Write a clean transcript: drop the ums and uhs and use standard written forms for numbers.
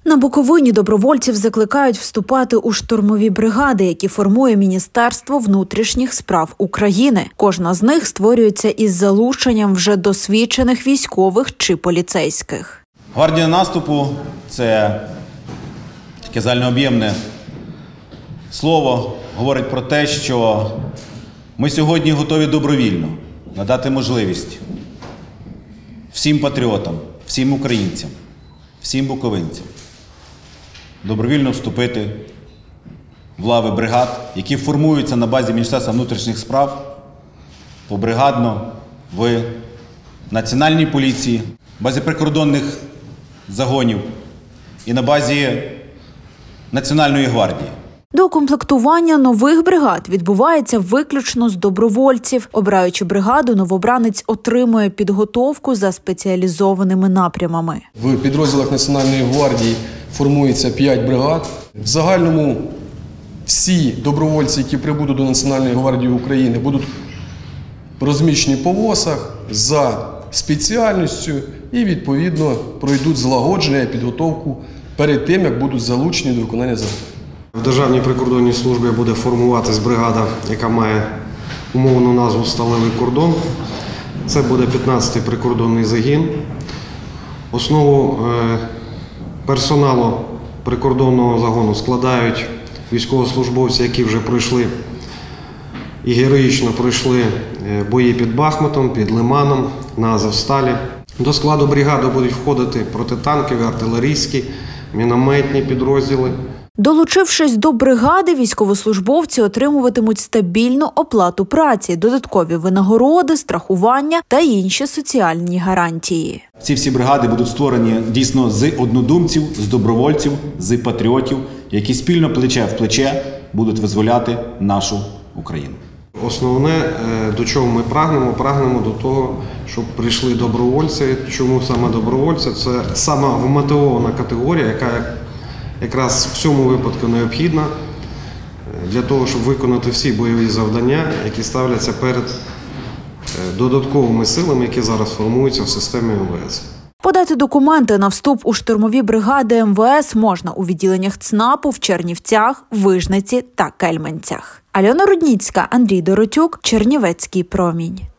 На Буковині добровольців закликають вступати у штурмові бригади, які формує Міністерство внутрішніх справ України. Кожна з них створюється із залученням вже досвідчених військових чи поліцейських. Гвардія наступу – це таке загальнооб'ємне слово, говорить про те, що ми сьогодні готові добровільно надати можливість всім патріотам, всім українцям, всім буковинцям добровільно вступити в лави бригад, які формуються на базі Міністерства внутрішніх справ, побригадно в Національній поліції, базі прикордонних загонів і на базі Національної гвардії. Доукомплектування нових бригад відбувається виключно з добровольців. Обираючи бригаду, новобранець отримує підготовку за спеціалізованими напрямами. В підрозділах Національної гвардії формується 5 бригад. В загальному всі добровольці, які прибудуть до Національної гвардії України, будуть розміщені по ВОСах за спеціальністю і, відповідно, пройдуть злагодження і підготовку перед тим, як будуть залучені до виконання завдань. В Державній прикордонній службі буде формуватись бригада, яка має умовну назву «Сталевий кордон». Це буде 15-й прикордонний загін. Основу персоналу прикордонного загону складають військовослужбовці, які вже пройшли і героїчно пройшли бої під Бахмутом, під Лиманом, на Азовсталі. До складу бригади будуть входити протитанкові, артилерійські, мінометні підрозділи. Долучившись до бригади, військовослужбовці отримуватимуть стабільну оплату праці, додаткові винагороди, страхування та інші соціальні гарантії. Ці всі бригади будуть створені дійсно з однодумців, з добровольців, з патріотів, які спільно плече в плече будуть визволяти нашу Україну. Основне, до чого ми прагнемо до того, щоб прийшли добровольці. Чому саме добровольці? Це сама вмотивована категорія, яка якраз в цьому випадку необхідна для того, щоб виконати всі бойові завдання, які ставляться перед додатковими силами, які зараз формуються в системі МВС. Подати документи на вступ у штурмові бригади МВС можна у відділеннях ЦНАПу в Чернівцях, Вижниці та Кельменцях. Альона Рудніцька, Андрій Доротюк, Чернівецький промінь.